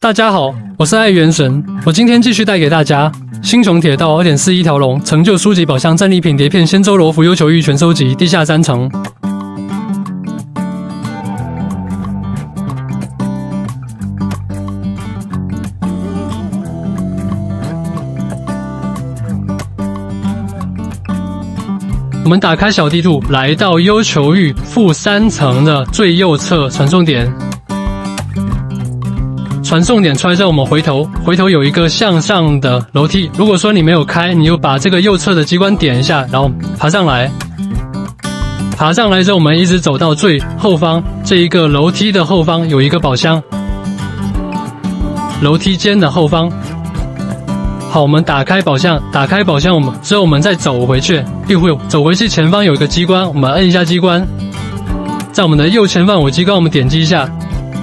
大家好，我是爱元神，我今天继续带给大家星穹铁道 2.41 条龙成就书籍宝箱战利品碟片仙舟罗浮幽球玉全收集地下3层。我们打开小地图，来到幽球域负3层的最右侧传送点。传送点出来之后，我们回头有一个向上的楼梯。如果说你没有开，你就把这个右侧的机关点一下，然后爬上来。爬上来之后，我们一直走到最后方，这一个楼梯的后方有一个宝箱。楼梯间的后方。好，我们打开宝箱，之后我们再走回去，走回去前方有一个机关，我们摁一下机关，在我们的右前方有机关，我们点击一下。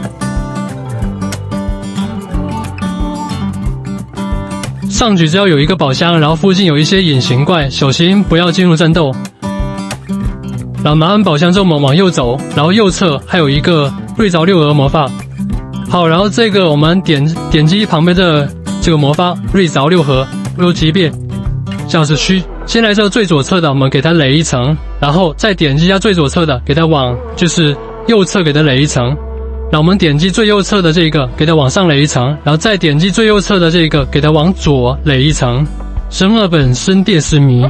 上去之后有一个宝箱，然后附近有一些隐形怪，小心不要进入战斗。然后拿完宝箱之后，我们往右走，然后右侧还有一个瑞凿六额魔法。好，然后这个我们点击旁边的这个魔法瑞凿六合又级别，像是虚。先来这个最左侧的，我们给它垒一层，然后再点击一下最左侧的，给它往就是右侧给它垒一层。然后我们点击最右侧的这个，给它往上垒一层，然后再点击最右侧的这个，给它往左垒一层。神二本身电视迷。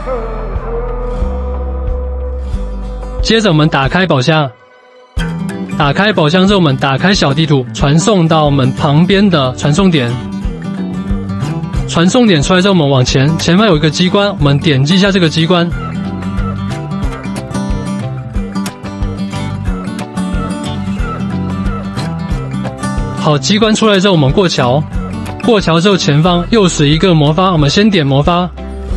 接着我们打开宝箱，打开宝箱之后，我们打开小地图，传送到我们旁边的传送点。传送点出来之后，我们往前方有一个机关，我们点击一下这个机关。好，机关出来之后，我们过桥之后前方又是一个魔法，我们先点魔法。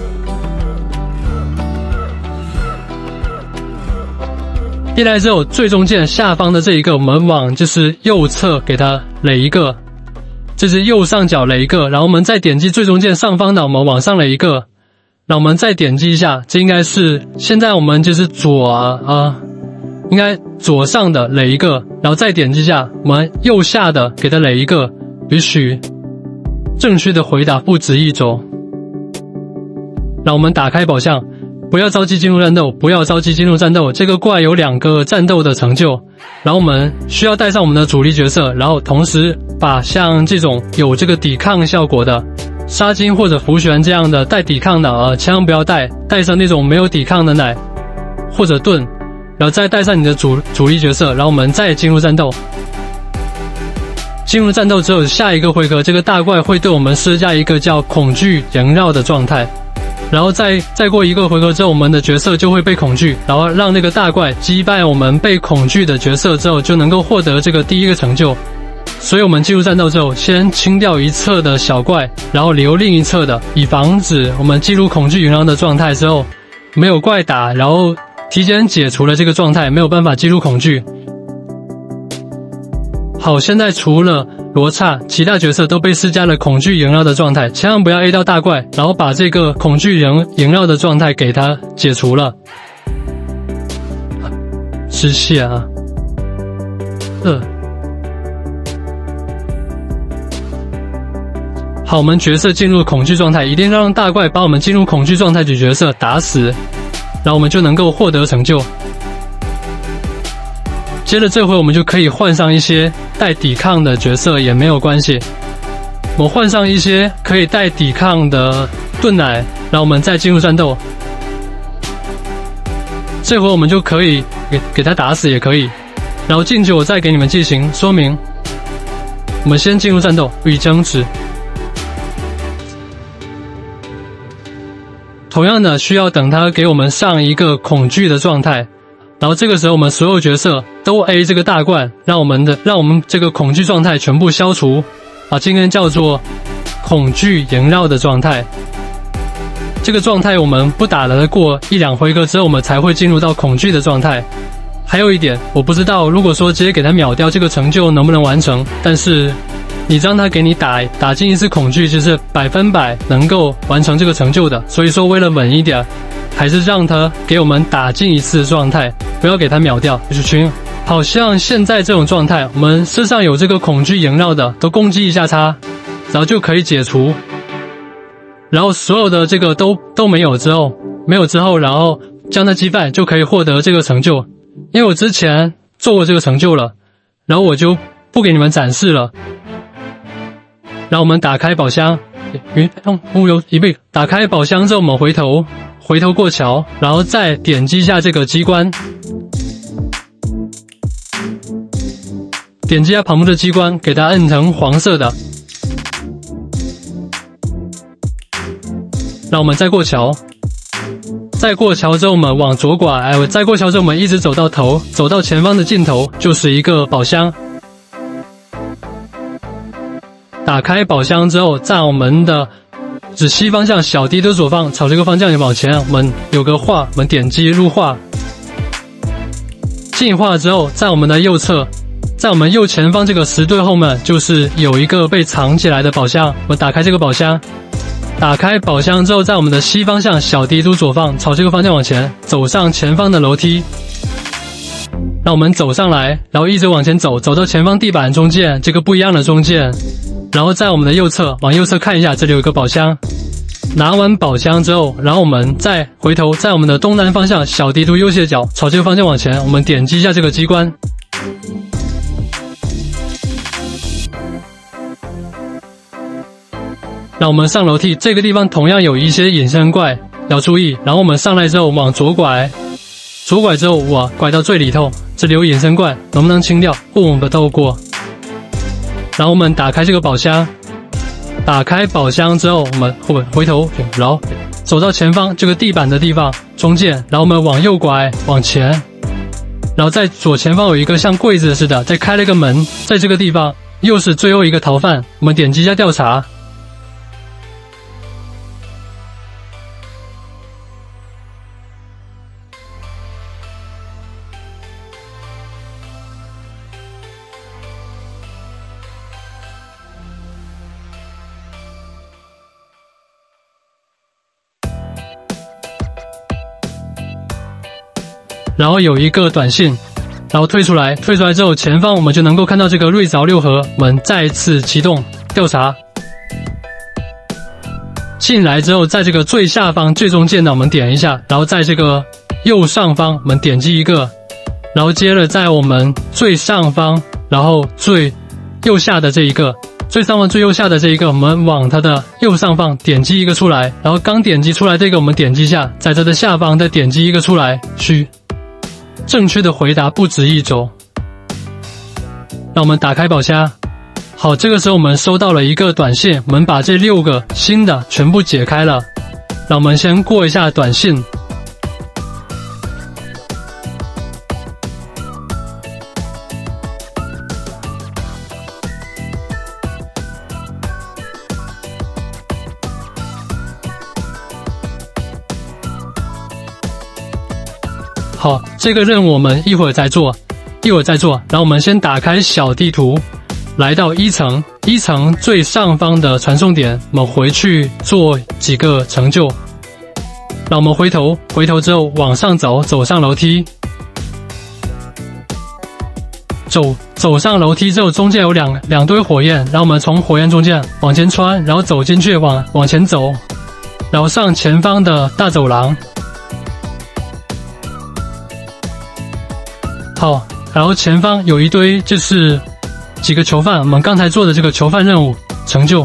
一来之后，最中间下方的这一个，我们往就是右侧给它垒一个，这是右上角垒一个，然后我们再点击最中间上方的，我们往上垒一个，然后我们再点击一下，这应该是现在我们就是应该左上的垒一个，然后再点击一下，我们右下的给它垒一个，允许正确的回答不止一种。让我们打开宝箱，不要着急进入战斗，这个怪有2个战斗的成就，然后我们需要带上我们的主力角色，然后同时把像这种有这个抵抗效果的沙金或者符玄这样的带抵抗的千万不要带上那种没有抵抗的奶或者盾。然后再带上你的主力角色，然后我们再进入战斗。进入战斗之后，下一个回合这个大怪会对我们施加一个叫恐惧萦绕的状态，然后再过一个回合之后，我们的角色就会被恐惧，然后让那个大怪击败我们被恐惧的角色之后，就能够获得这个第一个成就。所以我们进入战斗之后，先清掉一侧的小怪，然后留另一侧的，以防止我们进入恐惧萦绕的状态之后没有怪打，然后提前解除了这个状态，没有办法击入恐惧。好，现在除了罗刹，其他角色都被施加了恐惧萦绕的状态，千万不要 A 到大怪，然后把这个恐惧萦绕的状态给它解除了。失血啊！好，我们角色进入恐惧状态，一定要让大怪把我们进入恐惧状态的角色打死，然后我们就能够获得成就。接着这回我们就可以换上一些带抵抗的角色也没有关系，我换上一些可以带抵抗的盾奶，然后我们再进入战斗。这回我们就可以给他打死也可以，然后进去我再给你们进行说明。我们先进入战斗，与争执。同样的，需要等他给我们上一个恐惧的状态，然后这个时候我们所有角色都 A 这个大怪，让我们这个恐惧状态全部消除。今天叫做恐惧萦绕的状态。这个状态我们不打得过1-2回合之后，我们才会进入到恐惧的状态。还有一点，我不知道如果说直接给他秒掉这个成就能不能完成，但是你让他给你打进一次恐惧，就是100%能够完成这个成就的。所以说为了稳一点，还是让他给我们打进一次状态，不要给他秒掉。就是群好像现在这种状态，我们身上有这个恐惧萦绕的，都攻击一下它，然后就可以解除。然后所有的这个都没有之后，然后将它击败，就可以获得这个成就。因为我之前做过这个成就了，然后我就不给你们展示了。然后我们打开宝箱，物有一倍。打开宝箱之后，我们回头过桥，然后再点击一下这个机关，点击一下旁边的机关，给它摁成黄色的。然后我们再过桥，再过桥之后我们往左拐，再过桥之后我们一直走到头，走到前方的尽头就是一个宝箱。打开宝箱之后，在我们的指西方向小滴的左方，朝这个方向往前，我们有个画，我们点击入画。进化之后，在我们的右侧，在我们右前方这个石堆后面，就是有一个被藏起来的宝箱。我们打开这个宝箱。打开宝箱之后，在我们的西方向小滴都左方，朝这个方向往前，走上前方的楼梯。让我们走上来，然后一直往前走，走到前方地板中间，这个不一样的中间。然后在我们的右侧，往右侧看一下，这里有一个宝箱。拿完宝箱之后，然后我们再回头，在我们的东南方向小地图右斜角，朝这个方向往前，我们点击一下这个机关。让我们上楼梯，这个地方同样有一些隐身怪，要注意。然后我们上来之后往左拐，左拐之后哇，拐到最里头，这里有隐身怪，能不能清掉？不，我们透过。然后我们打开这个宝箱，打开宝箱之后，我们回头，然后走到前方这个地板的地方中间，然后我们往右拐，往前，然后在左前方有一个像柜子似的，再开了一个门，在这个地方又是最后一个逃犯，我们点击一下调查。然后有一个短信，然后退出来之后，前方我们就能够看到这个瑞凿六合，我们再次启动调查。进来之后，在这个最下方最中间的我们点一下，然后在这个右上方我们点击一个，然后接着在我们最上方，然后最右下的这一个，最上方最右下的这一个，我们往它的右上方点击一个出来，然后刚点击出来这个我们点击一下，在它的下方再点击一个出来，正确的回答不止一种。让我们打开宝箱。好，这个时候我们收到了一个短信，我们把这6个新的全部解开了。让我们先过一下短信。好，这个任务我们一会儿再做。然后我们先打开小地图，来到1层最上方的传送点，我们回去做几个成就。让我们回头之后往上走，走上楼梯。走上楼梯之后，中间有两堆火焰，然后我们从火焰中间往前穿，然后走进去，往前走，然后上前方的大走廊。好，然后前方有一堆就是几个囚犯，我们刚才做的这个囚犯任务成就。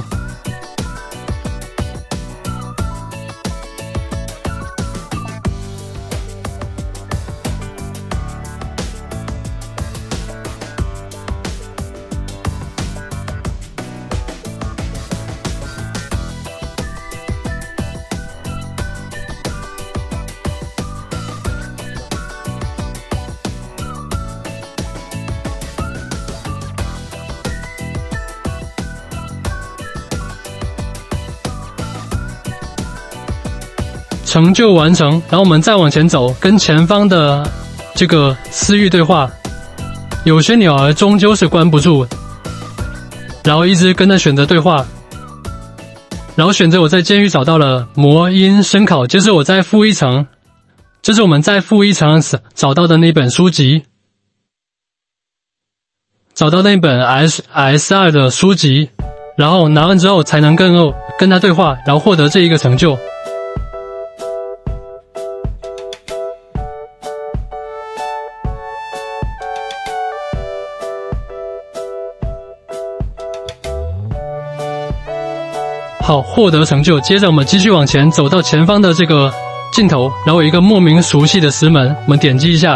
成就完成，然后我们再往前走，跟前方的这个私域对话。有些鸟儿终究是关不住，然后一直跟着选择对话，然后选择我在监狱找到了魔音声考，这是我在负1层，这是我们在负1层找到的那本书籍。 找到那本 SR 的书籍，然后拿完之后才能跟他对话，然后获得这一个成就。好，获得成就。接着我们继续往前走到前方的这个尽头，然后有一个莫名熟悉的石门，我们点击一下。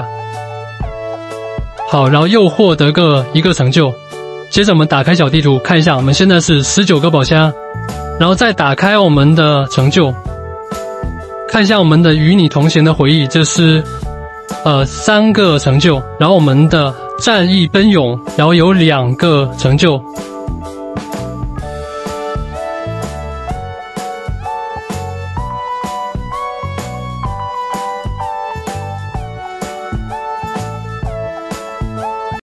好，然后又获得一个成就。接着我们打开小地图看一下，我们现在是19个宝箱，然后再打开我们的成就，看一下我们的与你同行的回忆，这是3个成就，然后我们的战役奔勇，然后有2个成就。